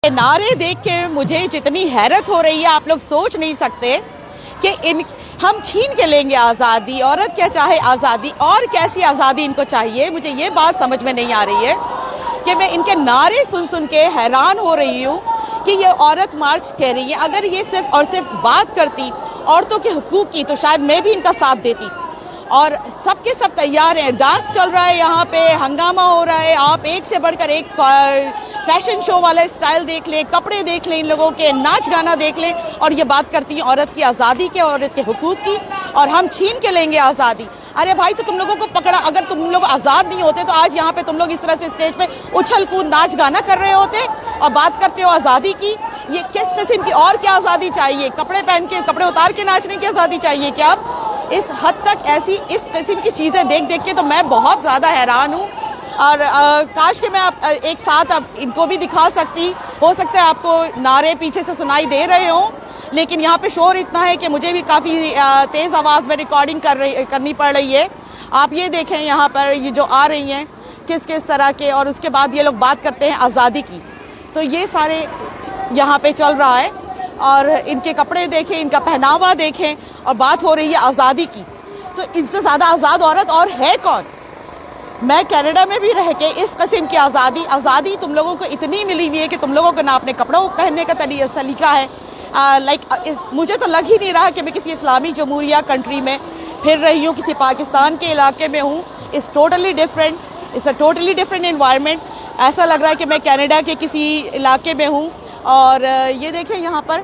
नारे देख के मुझे जितनी हैरत हो रही है, आप लोग सोच नहीं सकते कि हम छीन के लेंगे आज़ादी। औरत क्या चाहे आज़ादी, और कैसी आज़ादी इनको चाहिए, मुझे ये बात समझ में नहीं आ रही है कि मैं इनके नारे सुन सुन के हैरान हो रही हूँ कि ये औरत मार्च कह रही है। अगर ये सिर्फ और सिर्फ बात करती औरतों के हुकूक की तो शायद मैं भी इनका साथ देती। और सबके सब तैयार हैं, डांस चल रहा है, यहाँ पे हंगामा हो रहा है। आप एक से बढ़कर एक फैशन शो वाला स्टाइल देख लें, कपड़े देख लें, इन लोगों के नाच गाना देख लें, और ये बात करती हैं औरत की आज़ादी के, औरत के हुकूक की, और हम छीन के लेंगे आज़ादी। अरे भाई, तो तुम लोगों को पकड़ा, अगर तुम लोग आज़ाद नहीं होते तो आज यहाँ पे तुम लोग इस तरह से स्टेज पे उछल कूद नाच गाना कर रहे होते और बात करते हो आज़ादी की। ये किस किस्म की और क्या आज़ादी चाहिए? कपड़े पहन के, कपड़े उतार के नाचने की आज़ादी चाहिए क्या? इस हद तक ऐसी इस किस्म की चीज़ें देख देख के तो मैं बहुत ज़्यादा हैरान हूँ। और काश कि मैं एक साथ अब इनको भी दिखा सकती। हो सकता है आपको नारे पीछे से सुनाई दे रहे हों, लेकिन यहाँ पे शोर इतना है कि मुझे भी काफ़ी तेज़ आवाज़ में रिकॉर्डिंग करनी पड़ रही है। आप ये देखें यहाँ पर ये जो आ रही हैं किस किस तरह के, और उसके बाद ये लोग बात करते हैं आज़ादी की। तो ये सारे यहाँ पे चल रहा है, और इनके कपड़े देखें, इनका पहनावा देखें, और बात हो रही है आज़ादी की। तो इनसे ज़्यादा आज़ाद औरत और है कौन? मैं कनाडा में भी रह के इस किस्म की आज़ादी तुम लोगों को इतनी मिली हुई है कि तुम लोगों को ना अपने कपड़ों पहनने का सलीका है। मुझे तो लग ही नहीं रहा कि मैं किसी इस्लामी जमहूरिया कंट्री में फिर रही हूँ, किसी पाकिस्तान के इलाके में हूँ। It's totally different, it's a totally different environment. ऐसा लग रहा है कि मैं कनाडा के किसी इलाके में हूँ। और ये देखें यहाँ पर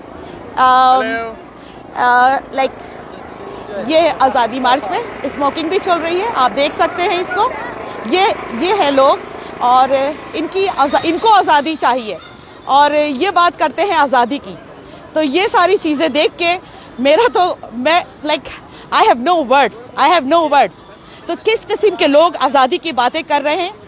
लाइक ये आज़ादी मार्च में स्मोकिंग भी चल रही है, आप देख सकते हैं इसको। ये है लोग, और इनको आज़ादी चाहिए, और ये बात करते हैं आज़ादी की। तो ये सारी चीज़ें देख के मैं like I have no words. तो किस किस्म के लोग आज़ादी की बातें कर रहे हैं,